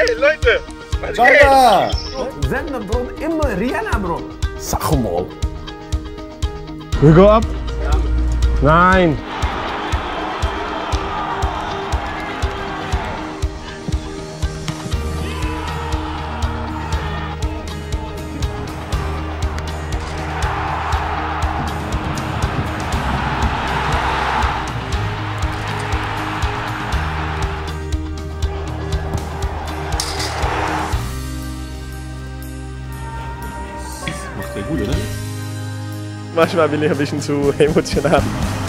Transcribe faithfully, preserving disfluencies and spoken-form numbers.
Hey, Leute! Was Weiter! geht? Sender, Bro, immer Rihanna, Bro. Sag mal. We go up? Nein. Macht der gut, oder? Manchmal bin ich ein bisschen zu emotional.